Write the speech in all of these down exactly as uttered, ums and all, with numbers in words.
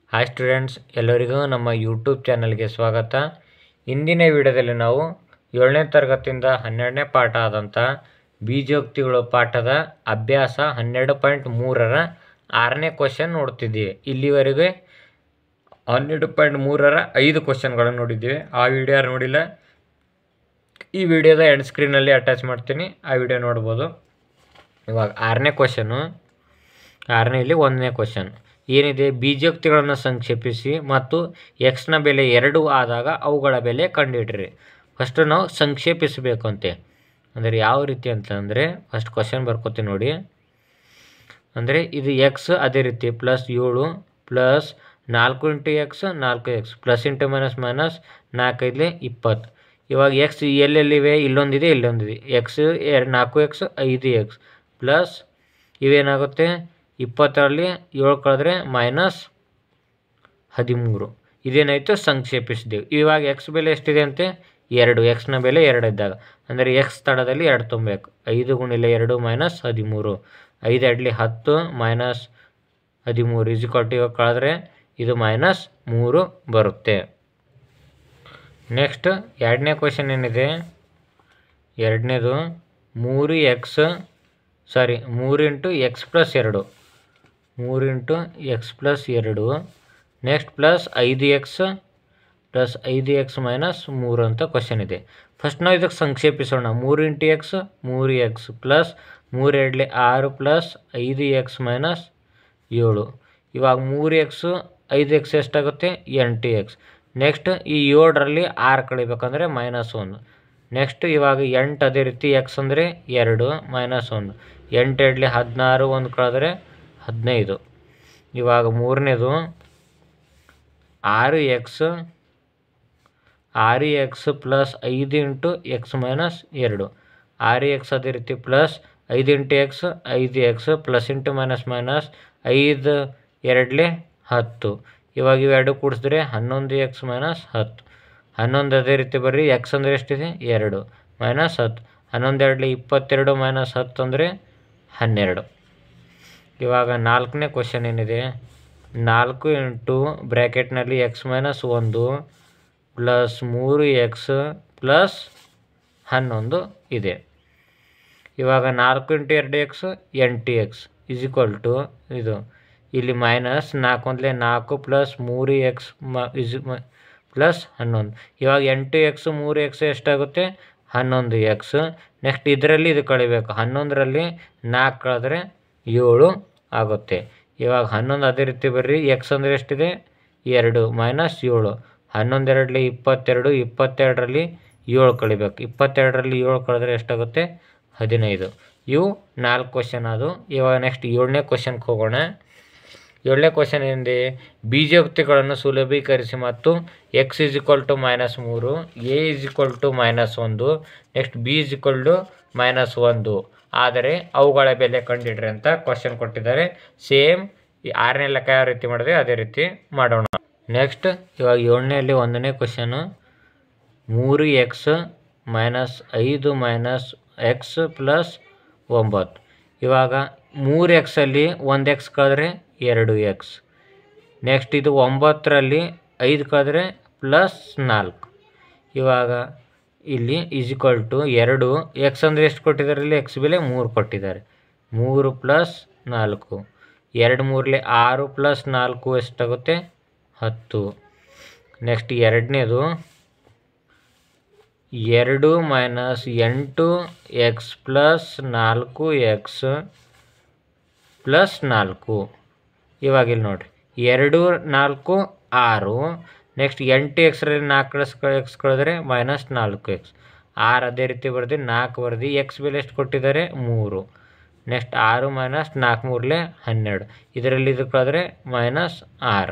Hi students, ಎಲ್ಲರಿಗೂ ನಮ್ಮ YouTube ಚಾನಲ್ಗೆ ಸ್ವಾಗತ. ಇಂದಿನ ವಿಡಿಯೋದಲ್ಲಿ ನಾವು ಏಳನೇ ತರಗತಿಯಿಂದ ಹನ್ನೆರಡನೇ ಪಾಠ ಆದಂಥ ಬೀಜೋಕ್ತಿಗಳು ಪಾಠದ ಅಭ್ಯಾಸ ಹನ್ನೆರಡು ಪಾಯಿಂಟ್ ಮೂರರ ಆರನೇ ಕ್ವಶನ್ ನೋಡ್ತಿದ್ದೀವಿ. ಇಲ್ಲಿವರೆಗೆ ಹನ್ನೆರಡು ಪಾಯಿಂಟ್ ಮೂರರ ಐದು ಕ್ವಶನ್ಗಳನ್ನು ನೋಡಿದ್ದೀವಿ. ಆ ವಿಡಿಯೋ ಯಾರು ನೋಡಿಲ್ಲ, ಈ ವಿಡಿಯೋದ ಎಂಡ್ ಸ್ಕ್ರೀನಲ್ಲಿ ಅಟ್ಯಾಚ್ ಮಾಡ್ತೀನಿ, ಆ ವಿಡಿಯೋ ನೋಡ್ಬೋದು. ಇವಾಗ ಆರನೇ ಕ್ವಶನು, ಆರನೇ ಇಲ್ಲಿ ಒಂದನೇ ಕ್ವಶನ್ ಏನಿದೆ, ಬೀಜೋಕ್ತಿಗಳನ್ನು ಸಂಕ್ಷೇಪಿಸಿ ಮತ್ತು ಎಕ್ಸ್ನ ಬೆಲೆ ಎರಡು ಆದಾಗ ಅವುಗಳ ಬೆಲೆ ಕಂಡುಹಿಡ್ರಿ. ಫಸ್ಟು ನಾವು ಸಂಕ್ಷೇಪಿಸಬೇಕು ಅಂತೆ. ಅಂದರೆ ಯಾವ ರೀತಿ ಅಂತಂದರೆ, ಫಸ್ಟ್ ಕ್ವಶನ್ ಬರ್ಕೋತೀವಿ ನೋಡಿ. ಅಂದರೆ ಇದು ಎಕ್ಸ್, ಅದೇ ರೀತಿ ಪ್ಲಸ್ ಏಳು ಪ್ಲಸ್ ನಾಲ್ಕು ಇಂಟು ಎಕ್ಸ್ ನಾಲ್ಕು x plus into minus minus ನಾಲ್ಕೈದಲೇ ಇಪ್ಪತ್ತು. ಇವಾಗ ಎಕ್ಸ್ ಎಲ್ಲೆಲ್ಲಿವೆ, ಇಲ್ಲೊಂದಿದೆ ಇಲ್ಲೊಂದಿದೆ. ಎಕ್ಸ್ ಎರಡು ನಾಲ್ಕು ಎಕ್ಸ್ ಐದು ಎಕ್ಸ್ ಪ್ಲಸ್ ಇವೇನಾಗುತ್ತೆ, ಇಪ್ಪತ್ತರಲ್ಲಿ ಏಳು ಕಳೆದ್ರೆ ಮೈನಸ್ ಹದಿಮೂರು. ಇದೇನಾಯಿತು, ಸಂಕ್ಷೇಪಿಸಿದೆವು. ಇವಾಗ ಎಕ್ಸ್ ಬೆಲೆ ಎಷ್ಟಿದೆ ಅಂತೆ, ಎರಡು. ಎಕ್ಸ್ನ ಬೆಲೆ ಎರಡು ಇದ್ದಾಗ ಅಂದರೆ ಎಕ್ಸ್ ತಡದಲ್ಲಿ ಎರಡು ತುಂಬಬೇಕು. ಐದು ಗುಣಿಲೆ ಎರಡು ಮೈನಸ್ ಹದಿಮೂರು. ಐದು ಎರಡಲಿ ಹತ್ತು ಮೈನಸ್ ಹದಿಮೂರು ಇಜಿಕೊಟ್ಟು ಇವಾಗ ಕಳೆದ್ರೆ ಇದು ಮೈನಸ್ ಮೂರು ಬರುತ್ತೆ. ನೆಕ್ಸ್ಟ್ ಎರಡನೇ ಕ್ವಶನ್ ಏನಿದೆ, ಎರಡನೇದು ಮೂರು ಎಕ್ಸ್ ಸಾರಿ ಮೂರು ಇಂಟು ಎಕ್ಸ್ ಪ್ಲಸ್ ಎರಡು ಮೂರು ಇಂಟು ಎಕ್ಸ್ ಪ್ಲಸ್ ಎರಡು ನೆಕ್ಸ್ಟ್ ಪ್ಲಸ್ ಐದು ಎಕ್ಸ್ ಪ್ಲಸ್ ಐದು ಎಕ್ಸ್ ಮೈನಸ್ ಮೂರು ಅಂತ ಕ್ವಶನ್ ಇದೆ. ಫಸ್ಟ್ ನಾವು ಇದಕ್ಕೆ ಸಂಕ್ಷೇಪಿಸೋಣ. ಮೂರು ಇಂಟು ಎಕ್ಸ್ ಮೂರು ಎಕ್ಸ್ ಪ್ಲಸ್ ಮೂರು ಎರಡಲಿ ಆರು ಪ್ಲಸ್ ಐದು ಎಕ್ಸ್ ಮೈನಸ್ ಏಳು. ಇವಾಗ ಮೂರು ಎಕ್ಸು ಐದು ಎಕ್ಸ್ ಎಷ್ಟಾಗುತ್ತೆ, ಎಂಟು ಎಕ್ಸ್. ನೆಕ್ಸ್ಟ್ ಈ ಏಳರಲ್ಲಿ ಆರು ಕಳಿಬೇಕಂದ್ರೆ ಮೈನಸ್ ಒಂದು. ನೆಕ್ಸ್ಟ್ ಇವಾಗ ಎಂಟು, ಅದೇ ರೀತಿ ಎಕ್ಸ್ ಅಂದರೆ ಎರಡು ಮೈನಸ್ ಒಂದು. ಎಂಟು ಎರಡಲಿ ಹದಿನಾರು, ಒಂದು ಕಳೆದ್ರೆ ಹದಿನೈದು. ಇವಾಗ ಮೂರನೇದು ಆರು ಎಕ್ಸ್ ಆರು ಎಕ್ಸ್ ಪ್ಲಸ್ ಐದು ಇಂಟು ಎಕ್ಸ್ ಮೈನಸ್ ಎರಡು. ಆರು ಎಕ್ಸ್ ಅದೇ ರೀತಿ ಪ್ಲಸ್ ಐದು ಇಂಟು ಎಕ್ಸ್ ಐದು x plus into minus minus ಐದು ಎರಡಲೇ ಹತ್ತು. ಇವಾಗ ಇವೆರಡು ಕೂಡಿಸಿದ್ರೆ ಹನ್ನೊಂದು ಎಕ್ಸ್ ಮೈನಸ್ ಹತ್ತು. ಹನ್ನೊಂದು ಅದೇ ರೀತಿ ಬರ್ರಿ, ಎಕ್ಸ್ ಅಂದರೆ ಎಷ್ಟಿದೆ ಎರಡು ಮೈನಸ್ ಹತ್ತು. ಹನ್ನೊಂದು ಎರಡಲಿ ಇಪ್ಪತ್ತೆರಡು ಮೈನಸ್ ಹತ್ತು ಅಂದರೆ ಹನ್ನೆರಡು. ಇವಾಗ ನಾಲ್ಕನೇ ಕ್ವಶನ್ ಏನಿದೆ, ನಾಲ್ಕು ಇಂಟು ಬ್ರ್ಯಾಕೆಟ್ನಲ್ಲಿ ಎಕ್ಸ್ ಮೈನಸ್ ಒಂದು ಪ್ಲಸ್ ಮೂರು ಎಕ್ಸ್ ಪ್ಲಸ್ ಹನ್ನೊಂದು ಇದೆ. ಇವಾಗ ನಾಲ್ಕು ಇಂಟು ಎರಡು ಎಕ್ಸ್ ಎಂಟು ಎಕ್ಸ್ ಇಸ್ ಈಕ್ವಲ್ ಟು ಇದು ಇಲ್ಲಿ ಮೈನಸ್ ನಾಲ್ಕು ಒಂದಲೇ ನಾಲ್ಕು ಪ್ಲಸ್ ಮೂರು ಎಕ್ಸ್ ಮ ಇಸ್ ಪ್ಲಸ್ ಹನ್ನೊಂದು. ಇವಾಗ ಎಂಟು ಎಕ್ಸ್ ಮೂರು ಎಕ್ಸ್ ಎಷ್ಟಾಗುತ್ತೆ, ಹನ್ನೊಂದು ಎಕ್ಸ್. ನೆಕ್ಸ್ಟ್ ಇದರಲ್ಲಿ ಇದು ಕಳಿಬೇಕು. ಹನ್ನೊಂದರಲ್ಲಿ ನಾಲ್ಕು ಕಳೆದ್ರೆ ಏಳು ಆಗುತ್ತೆ. ಇವಾಗ ಹನ್ನೊಂದು ಅದೇ ರೀತಿ ಬರ್ರಿ, ಎಕ್ಸ್ ಅಂದರೆ ಎಷ್ಟಿದೆ ಎರಡು ಮೈನಸ್ ಏಳು. ಹನ್ನೊಂದು ಎರಡಲಿ ಇಪ್ಪತ್ತೆರಡು, ಇಪ್ಪತ್ತೆರಡರಲ್ಲಿ ಏಳು ಕಳಿಬೇಕು. ಇಪ್ಪತ್ತೆರಡರಲ್ಲಿ ಏಳು ಕಳೆದ್ರೆ ಎಷ್ಟಾಗುತ್ತೆ, ಹದಿನೈದು. ಇವು ನಾಲ್ಕು ಕ್ವಶನ್ ಅದು. ಇವಾಗ ನೆಕ್ಸ್ಟ್ ಏಳನೇ ಕ್ವಶನ್ಗೆ ಹೋಗೋಣ. ಏಳನೇ ಕ್ವಶನ್ ಏನಿದೆ, ಬೀಜೋಕ್ತಿಗಳನ್ನು ಸುಲಭೀಕರಿಸಿ ಮತ್ತು x is equal to minus ಮೂರು, a is equal to minus ಒಂದು, next b is equal to minus ಒಂದು ಆದರೆ ಅವುಗಳ ಬೆಲೆ ಕಂಡುಹಿಡ್ರಿ ಅಂತ ಕ್ವಶನ್ ಕೊಟ್ಟಿದ್ದಾರೆ. ಸೇಮ್ ಈ ಆರನೇ ಲೆಕ್ಕ ಯಾವ ರೀತಿ ಮಾಡಿದೆ ಅದೇ ರೀತಿ ಮಾಡೋಣ. ನೆಕ್ಸ್ಟ್ ಇವಾಗ ಏಳನೇಯಲ್ಲಿ ಒಂದನೇ ಕ್ವಶನು, ಮೂರು ಎಕ್ಸ್ ಮೈನಸ್ ಐದು ಮೈನಸ್ ಎಕ್ಸ್ ಪ್ಲಸ್ ಒಂಬತ್ತು. ಇವಾಗ ಮೂರು ಎಕ್ಸಲ್ಲಿ ಒಂದು ಎಕ್ಸ್ ಕಳೆದ್ರೆ ಎರಡು ಎಕ್ಸ್. ನೆಕ್ಸ್ಟ್ ಇದು ಒಂಬತ್ತರಲ್ಲಿ ಐದು ಕಳೆದ್ರೆ ಪ್ಲಸ್ ನಾಲ್ಕು. ಇವಾಗ ಇಲ್ಲಿ ಈಸ್ ಈಕ್ವಲ್ ಟು ಎರಡು. ಎಕ್ಸ್ ಅಂದರೆ ಎಷ್ಟು ಕೊಟ್ಟಿದ್ದಾರೆ, ಇಲ್ಲಿ ಎಕ್ಸ್ ಬೆಲೆ ಮೂರು ಕೊಟ್ಟಿದ್ದಾರೆ. ಮೂರು ಪ್ಲಸ್ ನಾಲ್ಕು, ಎರಡು ಮೂರಲೆ ಆರು ಪ್ಲಸ್ ನಾಲ್ಕು ಎಷ್ಟಾಗುತ್ತೆ, ಹತ್ತು. ನೆಕ್ಸ್ಟ್ ಎರಡನೇದು ಎರಡು ಮೈನಸ್ ಎಂಟು ಎಕ್ಸ್ ಪ್ಲಸ್ ನಾಲ್ಕು ಎಕ್ಸ್ ಪ್ಲಸ್ ನಾಲ್ಕು. ಇವಾಗ ಇಲ್ಲಿ ನೋಡಿರಿ, ಎರಡು ನಾಲ್ಕು ಆರು. ನೆಕ್ಸ್ಟ್ ಎಂಟು ಎಕ್ಸ್ರಲ್ಲಿ ನಾಲ್ಕು ಪ್ಲಸ್ ಎಕ್ಸ್ ಕಳೆದ್ರೆ ಮೈನಸ್ ನಾಲ್ಕು ಎಕ್ಸ್. ಆರು ಅದೇ ರೀತಿ ಬರ್ದು ನಾಲ್ಕು ಬರ್ದು, ಎಕ್ಸ್ ಬೆಲೆ ಎಷ್ಟು ಕೊಟ್ಟಿದ್ದಾರೆ ಮೂರು. ನೆಕ್ಸ್ಟ್ ಆರು ಮೈನಸ್ ನಾಲ್ಕು ಮೂರಲೆ ಹನ್ನೆರಡು. ಇದರಲ್ಲಿ ಇದು ಕಳೆದ್ರೆ ಮೈನಸ್ ಆರು.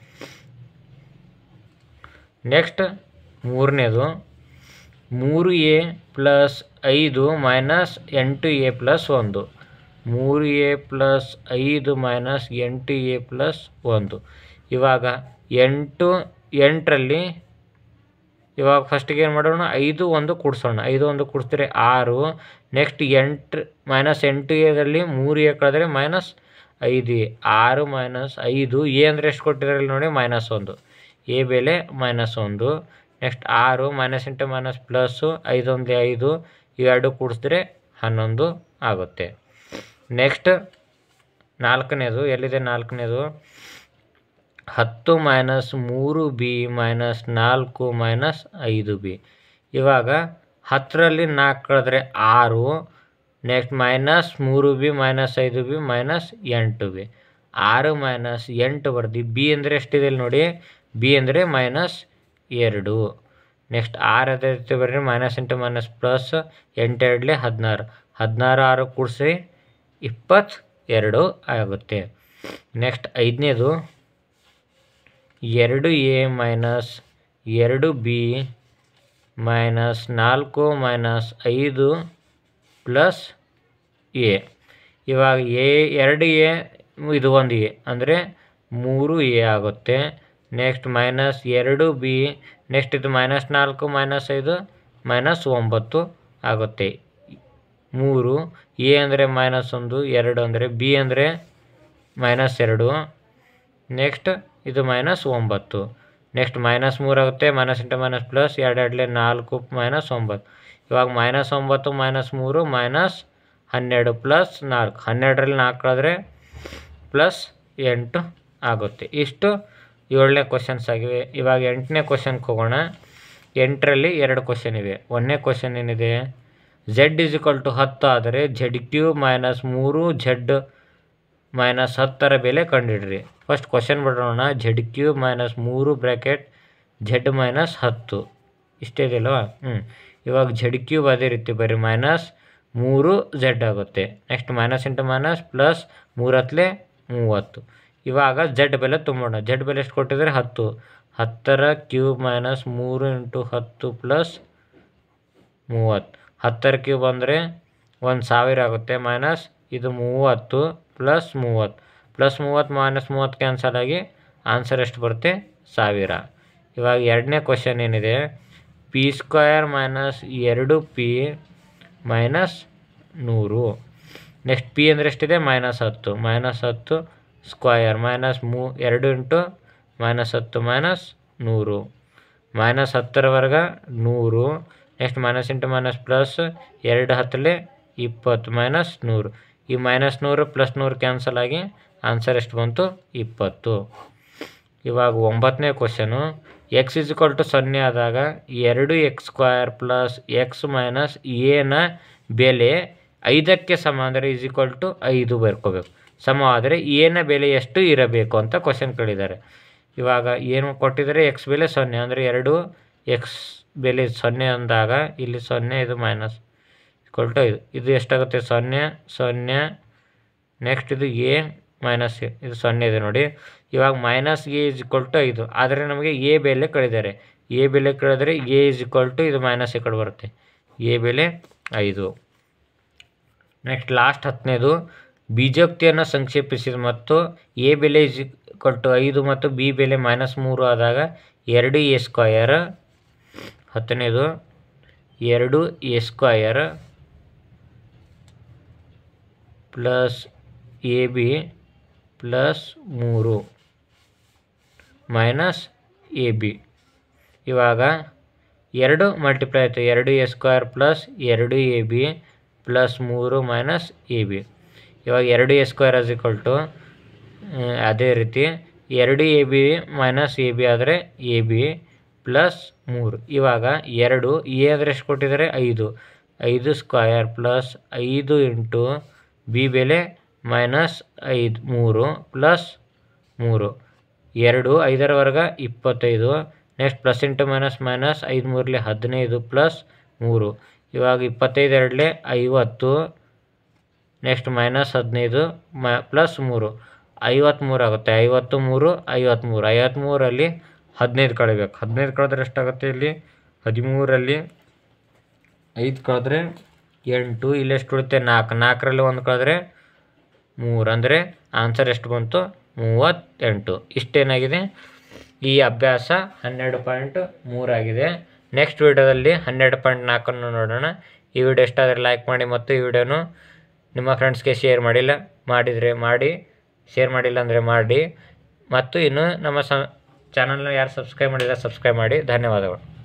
ನೆಕ್ಸ್ಟ್ ಮೂರನೇದು ಮೂರು ಎ ಪ್ಲಸ್ ಐದು ಮೈನಸ್ ಎಂಟು ಎ ಪ್ಲಸ್ ಒಂದು. ಮೂರು ಎ ಪ್ಲಸ್ ಐದು ಮೈನಸ್ ಎಂಟು ಎ ಪ್ಲಸ್ ಒಂದು. ಇವಾಗ ಎಂಟು ಎಂಟರಲ್ಲಿ ಇವಾಗ ಫಸ್ಟಿಗೆ ಏನು ಮಾಡೋಣ, ಐದು ಒಂದು ಕೂಡಿಸೋಣ. ಐದು ಒಂದು ಕೂಡಿಸಿದ್ರೆ ಆರು. ನೆಕ್ಸ್ಟ್ ಎಂಟು ಮೈನಸ್ ಎಂಟು ಎದಲ್ಲಿ ಮೂರು ಎ ಕಳೆದ್ರೆ ಮೈನಸ್ ಐದು ಎ ಆರು ಮೈನಸ್ ಐದು ಎ ಅಂದರೆ ಎಷ್ಟು ಕೊಟ್ಟಿದ್ದಾರೆ ನೋಡಿ ಮೈನಸ್ ಒಂದು ಎ ಬೆಲೆ ಮೈನಸ್ ಒಂದು. ನೆಕ್ಸ್ಟ್ ಆರು ಮೈನಸ್ ಇಂಟು ಮೈನಸ್ ಪ್ಲಸ್ಸು ಐದೊಂದು ಐದು ಇವೆರಡು ಕೂಡಿಸಿದ್ರೆ ಹನ್ನೊಂದು ಆಗುತ್ತೆ. ನೆಕ್ಸ್ಟ್ ನಾಲ್ಕನೇದು ಎಲ್ಲಿದೆ ನಾಲ್ಕನೇದು ಹತ್ತು ಮೈನಸ್ ಮೂರು ಬಿ ಮೈನಸ್ ನಾಲ್ಕು ಮೈನಸ್ ಐದು ಬಿ. ಇವಾಗ ಹತ್ತರಲ್ಲಿ ನಾಲ್ಕು ಕಳೆದ್ರೆ ಆರು, ನೆಕ್ಸ್ಟ್ ಮೈನಸ್ ಮೂರು ಬಿ ಮೈನಸ್ ಐದು ಬಿ ಮೈನಸ್ ಎಂಟು ಬಿ. ಆರು ಮೈನಸ್ ಎಂಟು ಬರ್ದು ಬಿ ಅಂದರೆ ಎಷ್ಟಿದೆ ಇಲ್ಲಿ ನೋಡಿ, ಬಿ ಅಂದರೆ ಮೈನಸ್ ಎರಡು. ನೆಕ್ಸ್ಟ್ ಆರು ಅದೇ ರೀತಿ ಬರ್ರಿ ಮೈನಸ್ ಇಂಟು ಮೈನಸ್ ಪ್ಲಸ್ ಎಂಟು ಎರಡಲೆ ಹದಿನಾರು, ಹದಿನಾರು ಆರು ಕೂಡಿಸಿ ಇಪ್ಪತ್ತೆರಡು ಆಗುತ್ತೆ. ನೆಕ್ಸ್ಟ್ ಐದನೇದು ಎರಡು ಎ ಮೈನಸ್ ಎರಡು ಬಿ ಮೈನಸ್ ನಾಲ್ಕು ಮೈನಸ್ ಐದು ಪ್ಲಸ್ ಎ. ಇವಾಗ ಎ ಎರಡು ಎ ಇದು ಒಂದು ಎ ಅಂದರೆ ಮೂರು ಎ ಆಗುತ್ತೆ. ನೆಕ್ಸ್ಟ್ ಮೈನಸ್ ಎರಡು ಬಿ, ನೆಕ್ಸ್ಟ್ ಇದು ಮೈನಸ್ ನಾಲ್ಕು ಮೈನಸ್ ಐದು ಮೈನಸ್ ಒಂಬತ್ತು ಆಗುತ್ತೆ. ಮೂರು ಎ ಅಂದರೆ ಮೈನಸ್ ಒಂದು, ಎರಡು ಅಂದರೆ ಬಿ ಅಂದರೆ ಮೈನಸ್ ಎರಡು, ನೆಕ್ಸ್ಟ್ ಇದು ಮೈನಸ್ ಒಂಬತ್ತು. ನೆಕ್ಸ್ಟ್ ಮೈನಸ್ ಮೂರು ಆಗುತ್ತೆ, ಮೈನಸ್ ಇಂಟು ಮೈನಸ್ ಪ್ಲಸ್ ಎರಡು ಎರಡಲೆ ನಾಲ್ಕು ಮೈನಸ್ ಒಂಬತ್ತು. ಇವಾಗ ಮೈನಸ್ ಒಂಬತ್ತು ಮೈನಸ್ ಮೂರು ಮೈನಸ್ ಹನ್ನೆರಡು ಪ್ಲಸ್ ನಾಲ್ಕು, ಹನ್ನೆರಡರಲ್ಲಿ ನಾಲ್ಕು ಕಳೆದ್ರೆ ಪ್ಲಸ್ ಎಂಟು ಆಗುತ್ತೆ. ಇಷ್ಟು ಏಳನೇ ಕ್ವಶನ್ಸ್ ಆಗಿವೆ. ಇವಾಗ ಎಂಟನೇ ಕ್ವಶನ್ಗೆ ಹೋಗೋಣ. ಎಂಟರಲ್ಲಿ ಎರಡು ಕ್ವಶನ್ ಇವೆ. ಒಂದನೇ ಕ್ವಶನ್ ಏನಿದೆ, ಝೆಡ್ ಇಸ್ ಈಕ್ವಲ್ ಟು ಹತ್ತು ಆದರೆ ಝೆಡ್ ಕ್ಯೂಬ್ ಮೈನಸ್ ಮೂರು ಝೆಡ್ ಮೈನಸ್ ಹತ್ತರ ಬೆಲೆ ಕಂಡುಹಿಡ್ರಿ. ಫಸ್ಟ್ ಕ್ವಶನ್ ಬಿಡೋಣ. ಝೆಡ್ ಕ್ಯೂಬ್ ಮೈನಸ್ ಮೂರು ಬ್ರ್ಯಾಕೆಟ್ ಝೆಡ್ ಮೈನಸ್ ಹತ್ತು ಇಷ್ಟೇ ಇದೆಯಲ್ವಾ. ಹ್ಞೂ ಇವಾಗ ಝೆಡ್ ಕ್ಯೂಬ್ ಅದೇ ರೀತಿ ಬರ್ರಿ ಮೈನಸ್ ಮೂರು ಝೆಡ್ ಆಗುತ್ತೆ. Next minus into minus plus ಮೂರು ಹತ್ತಲೆ ಮೂವತ್ತು. ಇವಾಗ ಝೆಡ್ ಬೆಲೆ ತುಂಬೋಣ. ಝೆಡ್ ಬೆಲೆ ಎಷ್ಟು ಕೊಟ್ಟಿದ್ದಾರೆ ಹತ್ತು, ಹತ್ತರ ಕ್ಯೂಬ್ ಮೈನಸ್ ಮೂರು ಇಂಟು ಹತ್ತು ಪ್ಲಸ್ ಮೂವತ್ತು. ಹತ್ತರ ಕ್ಯೂಬ್ ಅಂದರೆ ಒಂದು ಸಾವಿರ ಆಗುತ್ತೆ, ಮೈನಸ್ ಇದು ಮೂವತ್ತು ಪ್ಲಸ್ ಮೂವತ್ತು ಪ್ಲಸ್ ಮೂವತ್ತು ಮೈನಸ್ ಮೂವತ್ತು ಕ್ಯಾನ್ಸಲ್ ಆಗಿ ಆನ್ಸರ್ ಎಷ್ಟು ಬರುತ್ತೆ ಸಾವಿರ. ಇವಾಗ ಎರಡನೇ ಕ್ವಶನ್ ಏನಿದೆ, ಪಿ ಸ್ಕ್ವಯರ್ ಮೈನಸ್ ಎರಡು ಪಿ ಮೈನಸ್ ನೂರು. ನೆಕ್ಸ್ಟ್ ಪಿ ಅಂದರೆ ಎಷ್ಟಿದೆ ಮೈನಸ್ ಹತ್ತು, ಮೈನಸ್ ಹತ್ತು ಸ್ಕ್ವಯರ್ ಮೈನಸ್ ಮೂ ಎರಡು ಇಂಟು ಮೈನಸ್ ಹತ್ತು ಮೈನಸ್ ನೂರು, ಮೈನಸ್ ಹತ್ತರವರೆಗ ನೂರು. Next minus into minus plus ಎರಡು ಹತ್ತಲೆ ಇಪ್ಪತ್ತು ಮೈನಸ್ ನೂರು. ಈ ಮೈನಸ್ ನೂರು ಪ್ಲಸ್ ನೂರು ಕ್ಯಾನ್ಸಲ್ ಆಗಿ ಆನ್ಸರ್ ಎಷ್ಟು ಬಂತು ಇಪ್ಪತ್ತು. ಇವಾಗ ಒಂಬತ್ತನೇ question, x is equal to ಸೊನ್ನೆ ಆದಾಗ ಎರಡು x square plus x minus ಎನ ಬೆಲೆ ಐದಕ್ಕೆ ಸಮ ಅಂದರೆ ಇಸ್ ಈಕ್ವಲ್ ಟು ಐದು ಬರ್ಕೋಬೇಕು. ಸಮ ಆದರೆ ಎನ ಬೆಲೆ ಎಷ್ಟು ಇರಬೇಕು ಅಂತ ಕ್ವಶನ್ ಕೇಳಿದ್ದಾರೆ. ಇವಾಗ ಏನು ಕೊಟ್ಟಿದ್ದಾರೆ, ಎಕ್ಸ್ ಬೆಲೆ ಸೊನ್ನೆ ಅಂದರೆ ಎರಡು ಎಕ್ಸ್ ಬೆಲೆ ಸೊನ್ನೆ ಅಂದಾಗ ಇಲ್ಲಿ ಸೊನ್ನೆ ಇದು ಮೈನಸ್ ಈಕ್ವಲ್ ಟು ಐದು. ಇದು ಎಷ್ಟಾಗುತ್ತೆ ಸೊನ್ನೆ ಸೊನ್ನೆ, ನೆಕ್ಸ್ಟ್ ಇದು ಎ ಮೈನಸ್ ಎ ಇದು ಸೊನ್ನೆ ಇದೆ ನೋಡಿ. ಇವಾಗ minus a is equal to ಐದು ಆದರೆ ನಮಗೆ ಎ ಬೆಲೆ ಕಳಿದ್ದಾರೆ. ಎ ಬೆಲೆ ಕಳೆದ್ರೆ ಎ ಇಸ್ ಈಕ್ವಲ್ ಟು ಇದು ಮೈನಸ್ ಈ ಕಡೆ ಬರುತ್ತೆ, ಎ ಬೆಲೆ ಐದು. ನೆಕ್ಸ್ಟ್ ಲಾಸ್ಟ್ ಹತ್ತನೇದು, ಬೀಜೋಕ್ತಿಯನ್ನು ಸಂಕ್ಷೇಪಿಸಿದ ಮತ್ತು ಎ ಬೆಲೆ ಇಸ್ ಈಕ್ವಲ್ ಟು ಐದು ಮತ್ತು ಬಿ ಬೆಲೆ ಮೈನಸ್ ಮೂರು ಆದಾಗ ಎರಡು ಎ ಸ್ಕ್ವಯರ್. ಹತ್ತನೇದು ಎರಡು a square plus a b plus ಮೂರು ಮೈನಸ್ ಎ ಬಿ. ಇವಾಗ ಎರಡು ಮಲ್ಟಿಪ್ಲೈ ಆಯಿತು, ಎರಡು ಎ ಸ್ಕ್ವಯರ್ ಪ್ಲಸ್ ಎರಡು ಎ ಬಿ ಪ್ಲಸ್ ಮೂರು ಮೈನಸ್ ಎ ಬಿ. ಇವಾಗ ಎರಡು a square is equal to ಅದೇ ರೀತಿ ಎರಡು a b minus a b ಆದರೆ ಎ ಬಿ ಪ್ಲಸ್ ಮೂರು. ಇವಾಗ ಎರಡು ಎ ಅಂದರೆ ಎಷ್ಟು ಕೊಟ್ಟಿದ್ದಾರೆ ಐದು, ಐದು ಸ್ಕ್ವಯರ್ ಪ್ಲಸ್ ಐದು ಇಂಟು ಬಿ ಬೆಲೆ ಮೈನಸ್ ಐದು ಮೂರು ಪ್ಲಸ್ ಮೂರು, ಎರಡು ಐದರವರೆಗ ಇಪ್ಪತ್ತೈದು. Next plus into minus minus ಐದು ಮೂರಲೆ ಹದಿನೈದು ಪ್ಲಸ್ ಮೂರು. ಇವಾಗ ಇಪ್ಪತ್ತೈದು ಎರಡಲೆ ಐವತ್ತು, ನೆಕ್ಸ್ಟ್ ಮೈನಸ್ ಹದಿನೈದು ಮ ಪ್ಲಸ್ ಮೂರು ಐವತ್ತ್ಮೂರು ಆಗುತ್ತೆ. ಐವತ್ತು ಮೂರು ಐವತ್ತ್ಮೂರು, ಐವತ್ತ್ಮೂರಲ್ಲಿ ಹದಿನೈದು ಕಳಿಬೇಕು. ಹದಿನೈದು ಕಳೆದ್ರೆ ಎಷ್ಟಾಗುತ್ತೆ ಇಲ್ಲಿ ಹದಿಮೂರಲ್ಲಿ ಐದು ಕಳೆದ್ರೆ ಎಂಟು, ಇಲ್ಲಿ ಎಷ್ಟು ಉಳಿತೆ ನಾಲ್ಕು, ನಾಲ್ಕರಲ್ಲಿ ಒಂದು ಕಳೆದ್ರೆ ಮೂರು ಅಂದರೆ ಆನ್ಸರ್ ಎಷ್ಟು ಬಂತು ಮೂವತ್ತೆಂಟು. ಇಷ್ಟೇನಾಗಿದೆ ಈ ಅಭ್ಯಾಸ ಹನ್ನೆರಡು ಪಾಯಿಂಟ್ ಮೂರಾಗಿದೆ. ನೆಕ್ಸ್ಟ್ ವೀಡಿಯೋದಲ್ಲಿ ಹನ್ನೆರಡು ಪಾಯಿಂಟ್ ನಾಲ್ಕನ್ನು ನೋಡೋಣ. ಈ ವಿಡಿಯೋ ಇಷ್ಟ ಆದರೆ ಲೈಕ್ ಮಾಡಿ ಮತ್ತು ಈ ವಿಡಿಯೋನು ನಿಮ್ಮ ಫ್ರೆಂಡ್ಸ್ಗೆ ಶೇರ್ ಮಾಡಿಲ್ಲ ಮಾಡಿದರೆ ಮಾಡಿ. ಶೇರ್ ಮಾಡಿಲ್ಲ ಅಂದರೆ ಮಾಡಿ. ಮತ್ತು ಇನ್ನು ನಮ್ಮ ಸ ಚಾನಲ್ನ ಯಾರು ಸಬ್ಸ್ಕ್ರೈಬ್ ಮಾಡಿಲ್ಲ ಸಬ್ಸ್ಕ್ರೈಬ್ ಮಾಡಿ. ಧನ್ಯವಾದಗಳು.